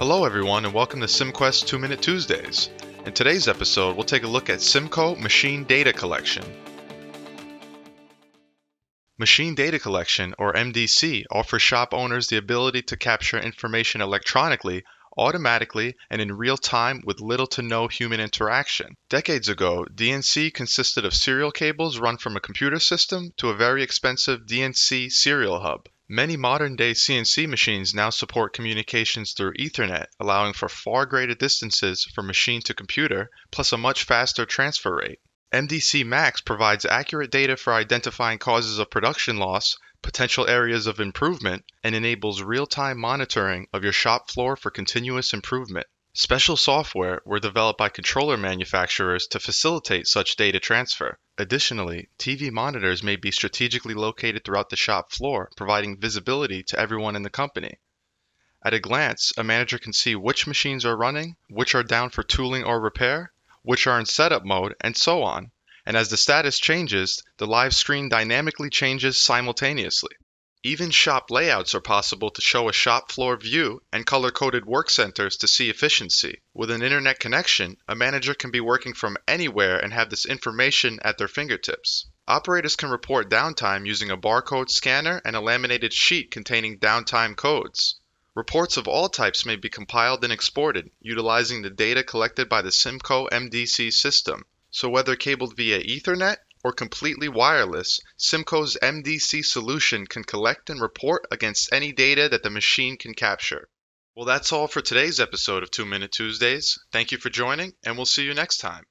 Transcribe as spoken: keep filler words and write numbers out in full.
Hello everyone and welcome to Cimquest two minute Tuesdays. In today's episode, we'll take a look at CIMCO Machine Data Collection. Machine Data Collection, or M D C, offers shop owners the ability to capture information electronically, automatically, and in real time with little to no human interaction. Decades ago, D N C consisted of serial cables run from a computer system to a very expensive D N C serial hub. Many modern-day C N C machines now support communications through Ethernet, allowing for far greater distances from machine to computer, plus a much faster transfer rate. M D C Max provides accurate data for identifying causes of production loss, potential areas of improvement, and enables real-time monitoring of your shop floor for continuous improvement. Special software were developed by controller manufacturers to facilitate such data transfer. Additionally, T V monitors may be strategically located throughout the shop floor, providing visibility to everyone in the company. At a glance, a manager can see which machines are running, which are down for tooling or repair, which are in setup mode, and so on. And as the status changes, the live screen dynamically changes simultaneously. Even shop layouts are possible to show a shop floor view and color-coded work centers to see efficiency. With an internet connection, a manager can be working from anywhere and have this information at their fingertips. Operators can report downtime using a barcode scanner and a laminated sheet containing downtime codes. Reports of all types may be compiled and exported, utilizing the data collected by the CIMCO M D C system. So whether cabled via Ethernet or completely wireless, CIMCO's M D C solution can collect and report against any data that the machine can capture. Well, that's all for today's episode of two minute Tuesdays. Thank you for joining, and we'll see you next time.